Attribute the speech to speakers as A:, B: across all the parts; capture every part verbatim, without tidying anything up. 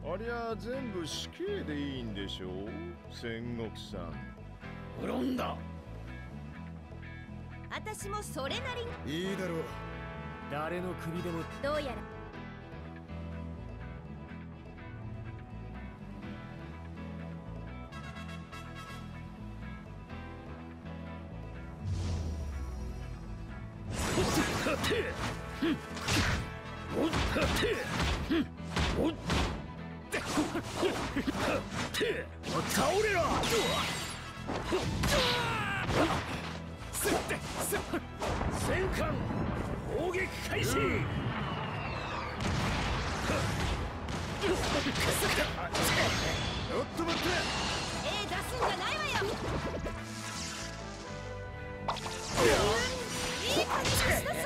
A: ありゃ全部死刑でいいんでしょう、戦国さん。
B: 無論だ。
C: 私もそれなりに。
B: いいだろう。誰の首でも。
C: どうやら
B: 倒れろ。戦艦砲撃開始。ちょっと待って。
C: 手出すんじゃないわよ。いい感じにしなさい。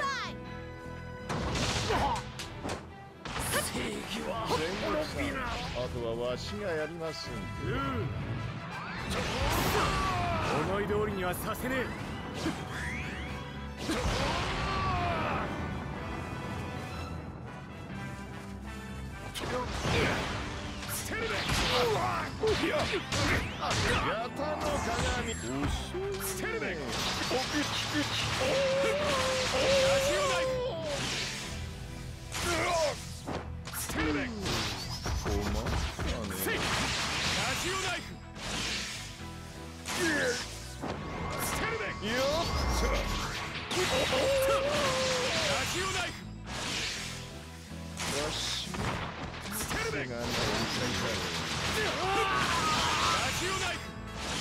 B: 正義は
A: 戦国さん、あとはわしがやりますんで。うん、
B: 思い通りにはさせねえ。
A: ヤタの鏡。
B: ステルベ。ステルベ。
A: 困ったね。
B: ラジオナイフ。ステルベ。
A: よっと。
B: ラジオナイフ。
A: わし
B: ステルベ。
A: が何回だろう。
B: ラジオナイフ。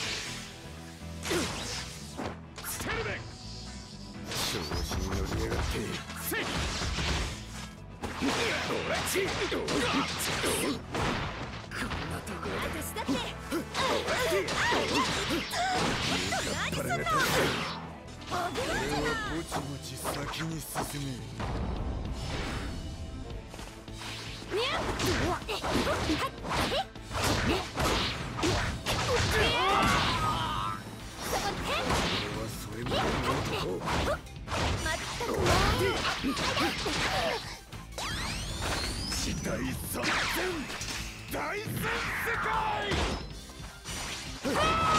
B: ステルベ。
A: 調子に乗りやがって。
B: せい。こんなところで
C: 私だって。何すんの。危ないじゃない。
A: ぼちぼち先に進め。大作戦大戦世界。